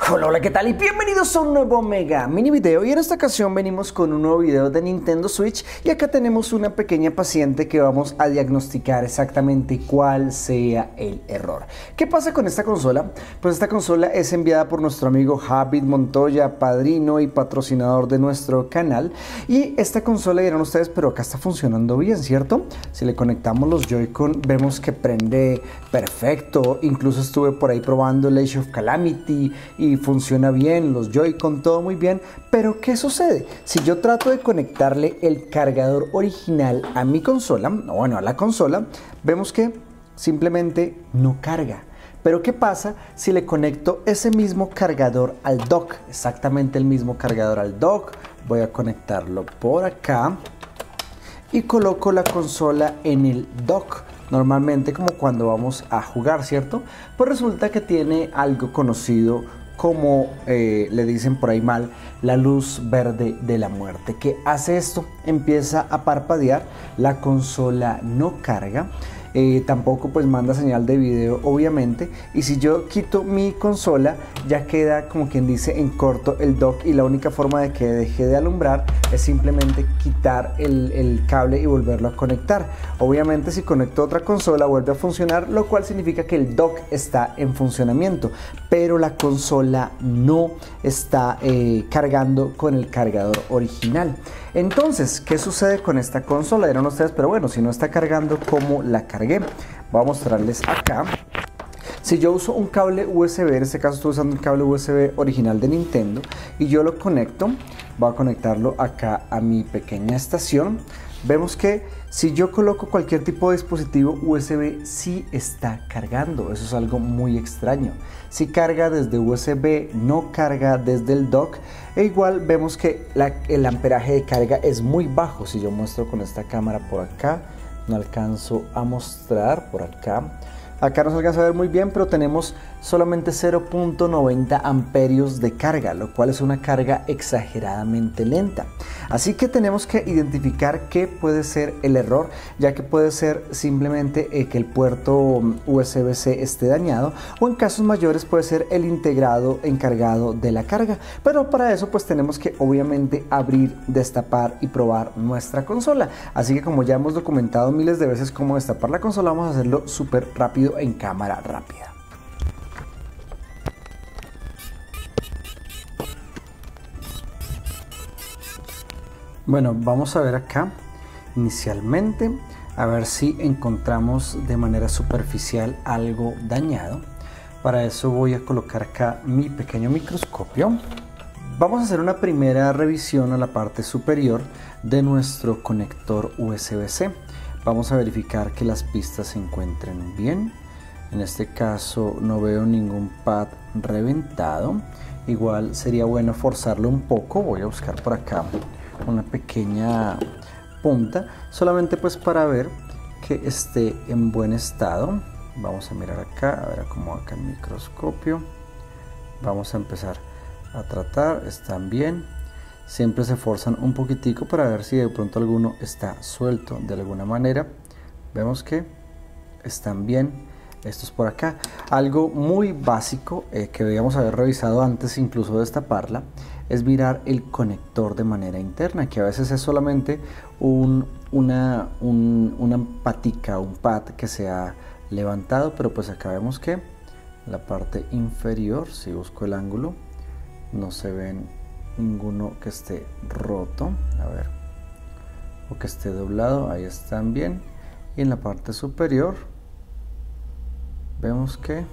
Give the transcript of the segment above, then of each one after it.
Hola, hola, ¿qué tal? Y bienvenidos a un nuevo mega mini video. Y en esta ocasión venimos con un nuevo video de Nintendo Switch. Y acá tenemos una pequeña paciente que vamos a diagnosticar exactamente cuál sea el error. ¿Qué pasa con esta consola? Pues esta consola es enviada por nuestro amigo Javid Montoya, padrino y patrocinador de nuestro canal. Y esta consola dirán ustedes, pero acá está funcionando bien, ¿cierto? Si le conectamos los Joy-Con vemos que prende perfecto. Incluso estuve por ahí probando el Age of Calamity y funciona bien, los Joy-Con, todo muy bien. Pero ¿qué sucede? Si yo trato de conectarle el cargador original a mi consola, bueno, a la consola, vemos que simplemente no carga. Pero ¿qué pasa si le conecto ese mismo cargador al dock? Exactamente el mismo cargador al dock. Voy a conectarlo por acá y coloco la consola en el dock. Normalmente como cuando vamos a jugar, ¿cierto? Pues resulta que tiene algo conocido como le dicen por ahí mal, la luz verde de la muerte. ¿Qué hace esto? Empieza a parpadear, la consola no carga. Tampoco pues manda señal de video obviamente, y si yo quito mi consola ya queda como quien dice en corto el dock, y la única forma de que deje de alumbrar es simplemente quitar el cable y volverlo a conectar. Obviamente si conecto otra consola vuelve a funcionar, lo cual significa que el dock está en funcionamiento, pero la consola no está cargando con el cargador original. Entonces, ¿qué sucede con esta consola? Dirán ustedes, pero bueno, si no está cargando, ¿cómo la cargué? Voy a mostrarles acá. Si yo uso un cable USB, en este caso estoy usando el cable USB original de Nintendo, y yo lo conecto, voy a conectarlo acá a mi pequeña estación. Vemos que si yo coloco cualquier tipo de dispositivo USB, sí está cargando. Eso es algo muy extraño. Si carga desde USB, no carga desde el dock. E igual vemos que el amperaje de carga es muy bajo. Si yo muestro con esta cámara por acá, no alcanzo a mostrar por acá. Acá no se alcanza a ver muy bien, pero tenemos solamente 0.90 amperios de carga, lo cual es una carga exageradamente lenta. Así que tenemos que identificar qué puede ser el error, ya que puede ser simplemente que el puerto USB-C esté dañado, o en casos mayores puede ser el integrado encargado de la carga. Pero para eso pues tenemos que obviamente abrir, destapar y probar nuestra consola. Así que como ya hemos documentado miles de veces cómo destapar la consola, vamos a hacerlo súper rápido en cámara rápida. Bueno, vamos a ver acá inicialmente a ver si encontramos de manera superficial algo dañado. Para eso voy a colocar acá mi pequeño microscopio. Vamos a hacer una primera revisión a la parte superior de nuestro conector USB-C. Vamos a verificar que las pistas se encuentren bien. En este caso no veo ningún pad reventado. Igual sería bueno forzarlo un poco. Voy a buscar por acá una pequeña punta, solamente pues para ver que esté en buen estado. Vamos a mirar acá, a ver cómo acá el microscopio. Vamos a empezar a tratar, están bien. Siempre se forzan un poquitico para ver si de pronto alguno está suelto de alguna manera. Vemos que están bien. Esto es por acá. Algo muy básico que debíamos haber revisado antes incluso de destaparla es mirar el conector de manera interna, que a veces es solamente una patica, un pad que se ha levantado, pero pues acá vemos que la parte inferior, si busco el ángulo, no se ven ninguno que esté roto, a ver, o que esté doblado. Ahí están bien, y en la parte superior vemos que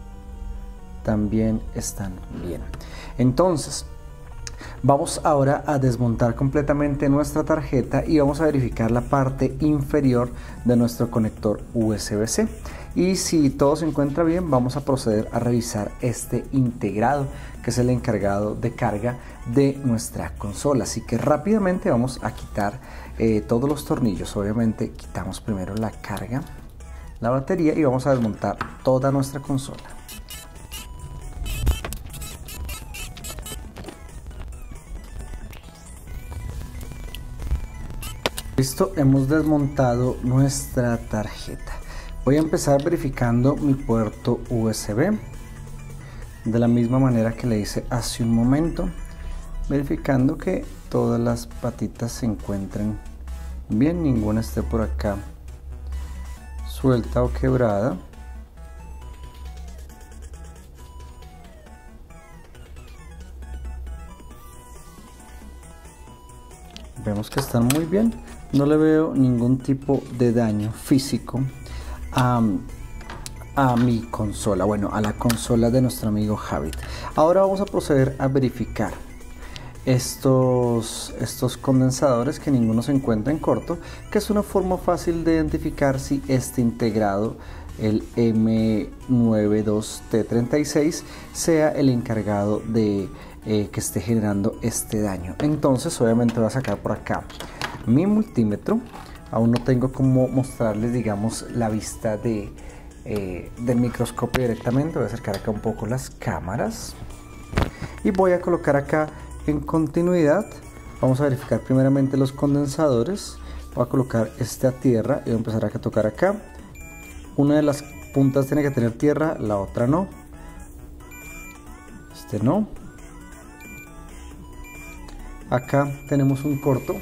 también están bien. Entonces vamos ahora a desmontar completamente nuestra tarjeta y vamos a verificar la parte inferior de nuestro conector USB-C. Y si todo se encuentra bien, vamos a proceder a revisar este integrado, que es el encargado de carga de nuestra consola. Así que rápidamente vamos a quitar todos los tornillos. Obviamente quitamos primero la carga, la batería, y vamos a desmontar toda nuestra consola. Listo, hemos desmontado nuestra tarjeta. Voy a empezar verificando mi puerto USB. de la misma manera que le hice hace un momento, verificando que todas las patitas se encuentren bien, ninguna esté por acá suelta o quebrada. Vemos que están muy bien, no le veo ningún tipo de daño físico a mi consola, bueno, a la consola de nuestro amigo Javid. Ahora vamos a proceder a verificar estos condensadores, que ninguno se encuentra en corto, que es una forma fácil de identificar si este integrado, el M92T36, sea el encargado de que esté generando este daño. Entonces obviamente voy a sacar por acá mi multímetro. Aún no tengo como mostrarles, digamos, la vista del microscopio directamente. Voy a acercar acá un poco las cámaras y voy a colocar acá en continuidad. Vamos a verificar primeramente los condensadores. Voy a colocar este a tierra y voy a empezar a tocar acá. Una de las puntas tiene que tener tierra, la otra no. Este no. Acá tenemos un corto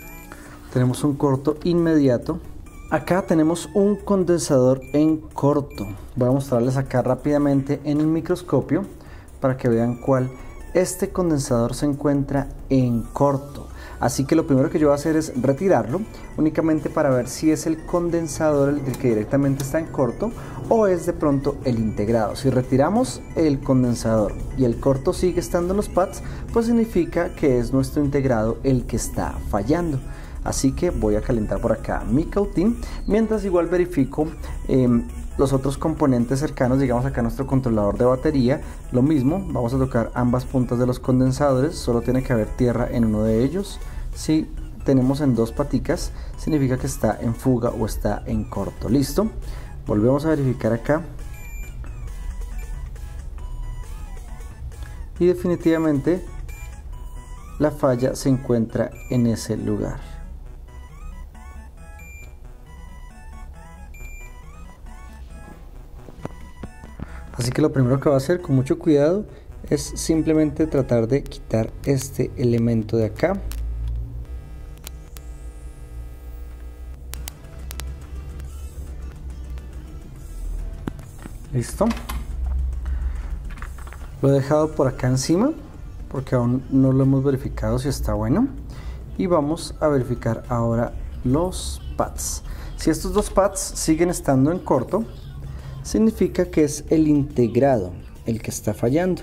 inmediato. Acá tenemos un condensador en corto. Voy a mostrarles acá rápidamente en el microscopio para que vean cuál. Este condensador se encuentra en corto, así que lo primero que yo voy a hacer es retirarlo, únicamente para ver si es el condensador el que directamente está en corto o es de pronto el integrado. Si retiramos el condensador y el corto sigue estando en los pads, pues significa que es nuestro integrado el que está fallando. Así que voy a calentar por acá mi cautín, mientras igual verifico los otros componentes cercanos. Digamos acá nuestro controlador de batería, lo mismo, vamos a tocar ambas puntas de los condensadores, solo tiene que haber tierra en uno de ellos. Si tenemos en dos paticas, significa que está en fuga o está en corto. Listo, volvemos a verificar acá y definitivamente la falla se encuentra en ese lugar. Así que lo primero que va a hacer con mucho cuidado es simplemente tratar de quitar este elemento de acá. Listo. Lo he dejado por acá encima porque aún no lo hemos verificado si está bueno. Y vamos a verificar ahora los pads. Si estos dos pads siguen estando en corto, significa que es el integrado el que está fallando.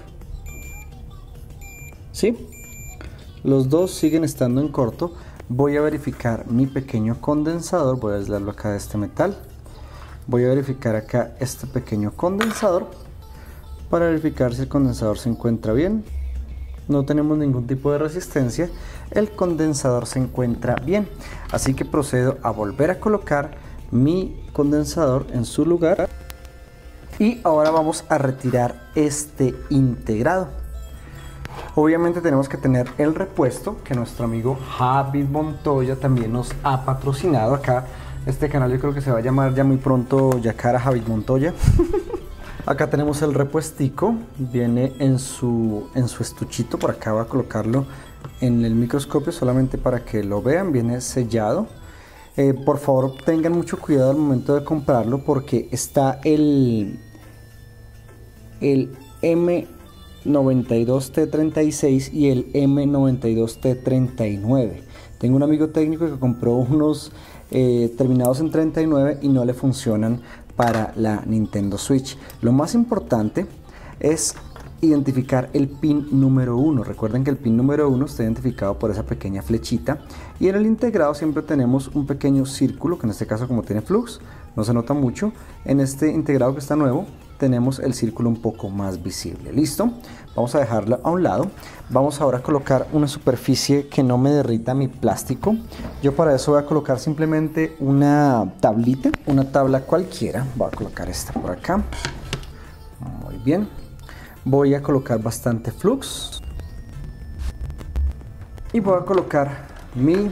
¿Sí? Los dos siguen estando en corto. Voy a verificar mi pequeño condensador. Voy a aislarlo acá de este metal. Voy a verificar acá este pequeño condensador para verificar si el condensador se encuentra bien. No tenemos ningún tipo de resistencia. El condensador se encuentra bien. Así que procedo a volver a colocar mi condensador en su lugar. Y ahora vamos a retirar este integrado. Obviamente tenemos que tener el repuesto que nuestro amigo Javid Montoya también nos ha patrocinado. Acá este canal yo creo que se va a llamar ya muy pronto Yacara Javid Montoya. Acá tenemos el repuestico, viene en su estuchito. Por acá voy a colocarlo en el microscopio solamente para que lo vean. Viene sellado. Por favor tengan mucho cuidado al momento de comprarlo porque está el M92T36 y el M92T39. Tengo un amigo técnico que compró unos terminados en 39 y no le funcionan para la Nintendo Switch. Lo más importante es identificar el pin número 1. Recuerden que el pin número 1 está identificado por esa pequeña flechita, y en el integrado siempre tenemos un pequeño círculo, que en este caso, como tiene flux, no se nota mucho. En este integrado que está nuevo tenemos el círculo un poco más visible. Listo, vamos a dejarlo a un lado. Vamos ahora a colocar una superficie que no me derrita mi plástico. Yo para eso voy a colocar simplemente una tablita, una tabla cualquiera. Voy a colocar esta por acá. Muy bien. Voy a colocar bastante flux y voy a colocar mi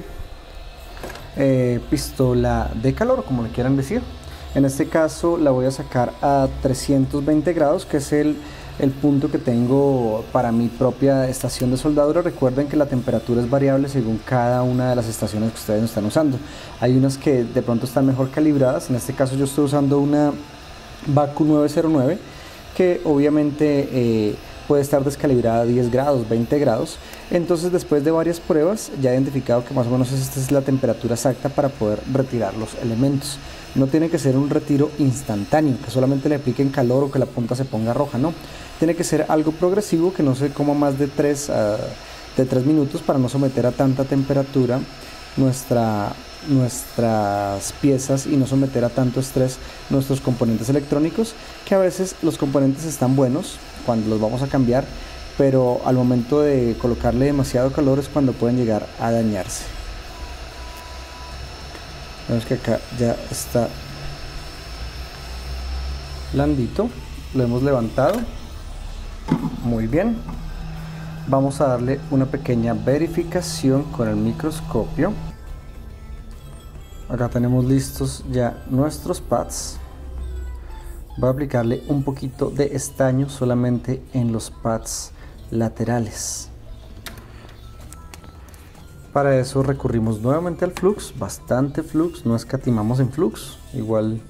pistola de calor, como le quieran decir. En este caso la voy a sacar a 320 grados, que es el el punto que tengo para mi propia estación de soldadura. Recuerden que la temperatura es variable según cada una de las estaciones que ustedes están usando. Hay unas que de pronto están mejor calibradas. En este caso yo estoy usando una Baku 909 que obviamente puede estar descalibrada a 10 grados, 20 grados. Entonces, después de varias pruebas ya he identificado que más o menos esta es la temperatura exacta para poder retirar los elementos. No tiene que ser un retiro instantáneo, que solamente le apliquen calor o que la punta se ponga roja, no. Tiene que ser algo progresivo, que no se coma más de 3 minutos para no someter a tanta temperatura nuestras piezas y no someter a tanto estrés nuestros componentes electrónicos, que a veces los componentes están buenos cuando los vamos a cambiar, pero al momento de colocarle demasiado calor es cuando pueden llegar a dañarse. Vemos que acá ya está blandito, lo hemos levantado muy bien. Vamos a darle una pequeña verificación con el microscopio. Acá tenemos listos ya nuestros pads. Voy a aplicarle un poquito de estaño solamente en los pads laterales. Para eso recurrimos nuevamente al flux, bastante flux, no escatimamos en flux, igual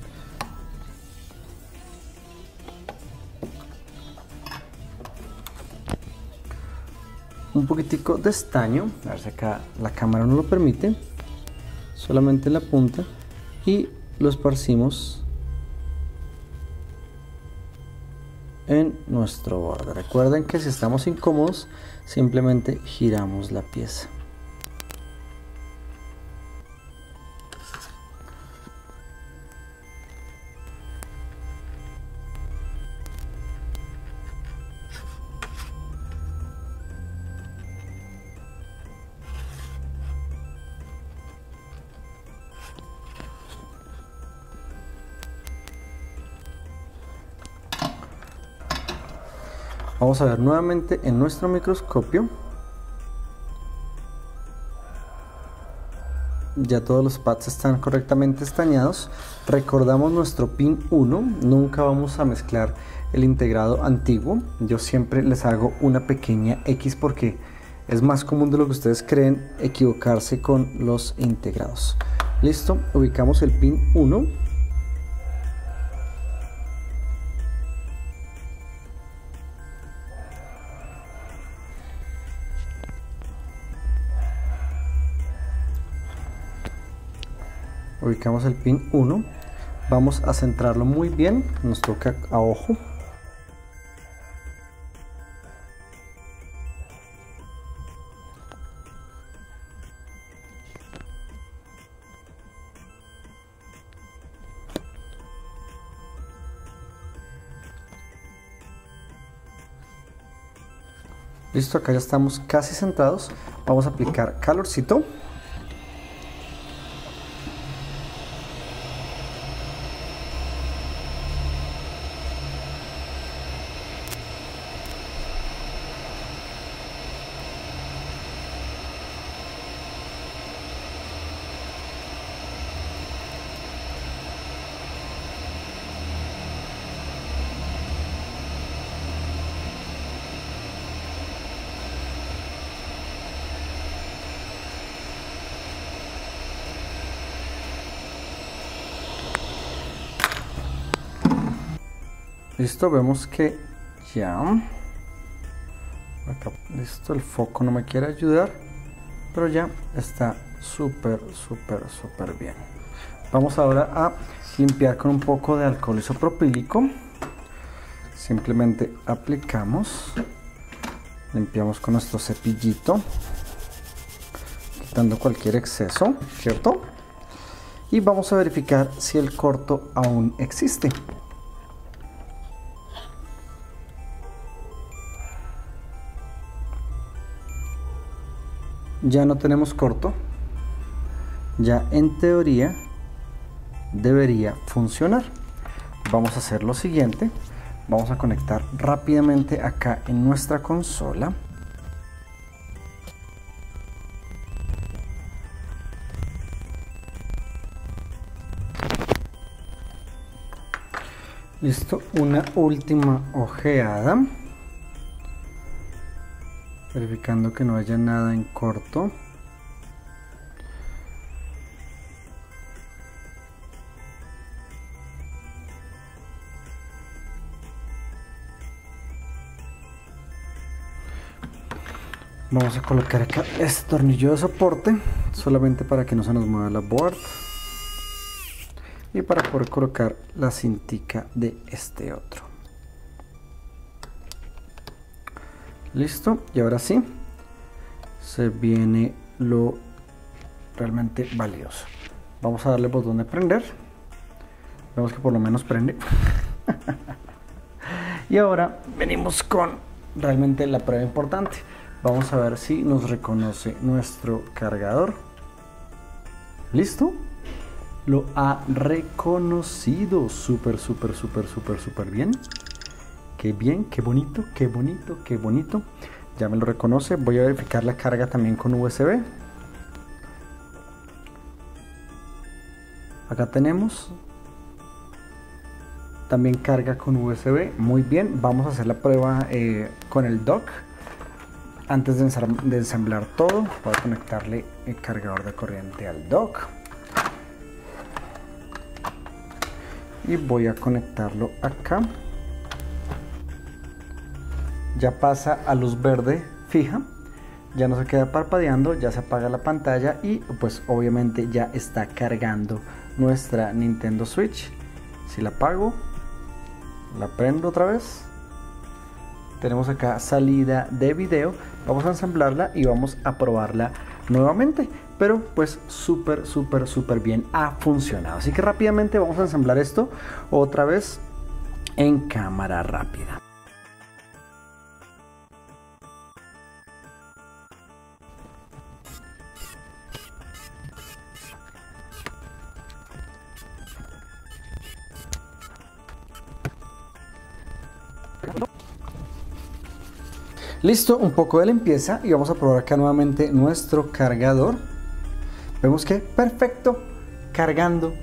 un poquitico de estaño, a ver si acá la cámara no lo permite, solamente en la punta, y lo esparcimos en nuestro borde. Recuerden que si estamos incómodos simplemente giramos la pieza. Vamos a ver nuevamente en nuestro microscopio. Ya todos los pads están correctamente estañados. Recordamos nuestro pin 1. Nunca vamos a mezclar el integrado antiguo. Yo siempre les hago una pequeña X porque es más común de lo que ustedes creen equivocarse con los integrados. Listo, ubicamos el pin 1. Ubicamos el pin 1, vamos a centrarlo muy bien, nos toca a ojo. Listo, acá ya estamos casi centrados, vamos a aplicar calorcito. Listo, vemos que ya acá, listo, el foco no me quiere ayudar, pero ya está súper bien. Vamos ahora a limpiar con un poco de alcohol isopropílico. Simplemente aplicamos, limpiamos con nuestro cepillito, quitando cualquier exceso, ¿cierto? Y vamos a verificar si el corto aún existe. Ya no tenemos corto, ya en teoría debería funcionar. Vamos a hacer lo siguiente, vamos a conectar rápidamente acá en nuestra consola. Listo, una última ojeada, verificando que no haya nada en corto. Vamos a colocar acá este tornillo de soporte, solamente para que no se nos mueva la board. Y para poder colocar la cintica de este otro. Listo, y ahora sí, se viene lo realmente valioso. Vamos a darle el botón de prender. Vemos que por lo menos prende. Y ahora venimos con realmente la prueba importante. Vamos a ver si nos reconoce nuestro cargador. ¿Listo? Lo ha reconocido. Súper bien. Qué bien, qué bonito, qué bonito, qué bonito. Ya me lo reconoce. Voy a verificar la carga también con USB. Acá tenemos. También carga con USB. Muy bien. Vamos a hacer la prueba con el dock. Antes de ensamblar todo, voy a conectarle el cargador de corriente al dock. Y voy a conectarlo acá. Ya pasa a luz verde fija. Ya no se queda parpadeando, ya se apaga la pantalla y pues obviamente ya está cargando nuestra Nintendo Switch. Si la apago, la prendo otra vez. Tenemos acá salida de video. Vamos a ensamblarla y vamos a probarla nuevamente. Pero pues súper bien ha funcionado. Así que rápidamente vamos a ensamblar esto otra vez en cámara rápida. Listo, un poco de limpieza y vamos a probar acá nuevamente nuestro cargador. Vemos que perfecto, cargando.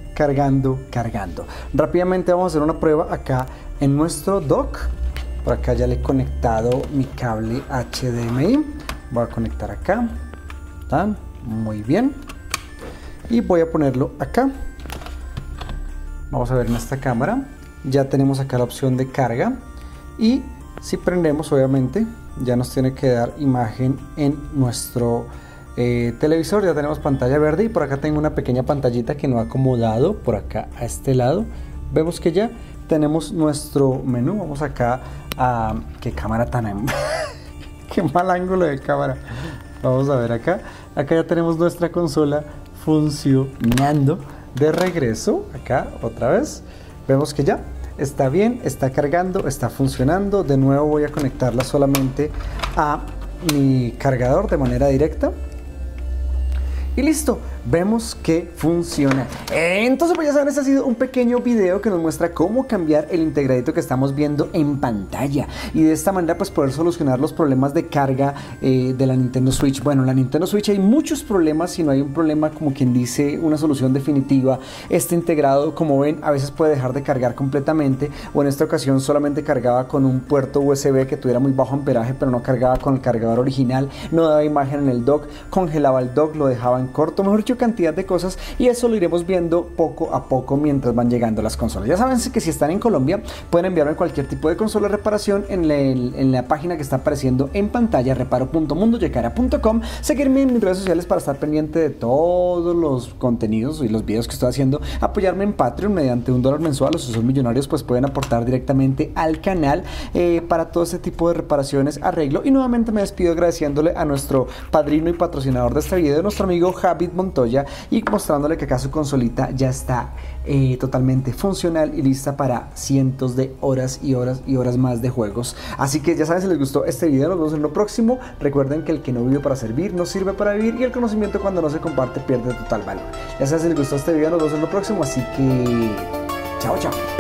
Rápidamente vamos a hacer una prueba acá en nuestro dock. Por acá ya le he conectado mi cable HDMI. Voy a conectar acá. ¿Tan? Muy bien. Y voy a ponerlo acá. Vamos a ver en esta cámara. Ya tenemos acá la opción de carga. Y si prendemos, obviamente, ya nos tiene que dar imagen en nuestro televisor. Ya tenemos pantalla verde y por acá tengo una pequeña pantallita que no ha acomodado por acá a este lado. Vemos que ya tenemos nuestro menú. Vamos acá a... ¿Qué cámara tan... qué mal ángulo de cámara. Vamos a ver acá. Acá ya tenemos nuestra consola funcionando de regreso. Acá otra vez. Vemos que ya está bien, está cargando, está funcionando. De nuevo voy a conectarla solamente a mi cargador de manera directa. Y listo, vemos que funciona. Entonces pues ya saben, este ha sido un pequeño video que nos muestra cómo cambiar el integradito que estamos viendo en pantalla. Y de esta manera pues poder solucionar los problemas de carga de la Nintendo Switch. Bueno, en la Nintendo Switch hay muchos problemas, si no hay un problema como quien dice una solución definitiva. Este integrado, como ven, a veces puede dejar de cargar completamente, o en esta ocasión solamente cargaba con un puerto USB que tuviera muy bajo amperaje, pero no cargaba con el cargador original, no daba imagen en el dock, congelaba el dock, lo dejaba en corto, mejor dicho, cantidad de cosas, y eso lo iremos viendo poco a poco mientras van llegando las consolas. Ya saben que si están en Colombia pueden enviarme cualquier tipo de consola de reparación en la página que está apareciendo en pantalla, reparo.mundoyecara.com, seguirme en mis redes sociales para estar pendiente de todos los contenidos y los videos que estoy haciendo, apoyarme en Patreon mediante $1 mensual, o si son millonarios pues pueden aportar directamente al canal para todo este tipo de reparaciones, arreglo. Y nuevamente me despido agradeciéndole a nuestro padrino y patrocinador de este video, nuestro amigo Javid Montoya, y mostrándole que acá su consolita ya está totalmente funcional y lista para cientos de horas y horas y horas más de juegos. Así que ya saben, si les gustó este video, nos vemos en lo próximo. Recuerden que el que no vive para servir no sirve para vivir, y el conocimiento cuando no se comparte pierde total valor. Ya saben, si les gustó este video, nos vemos en lo próximo. Así que chao.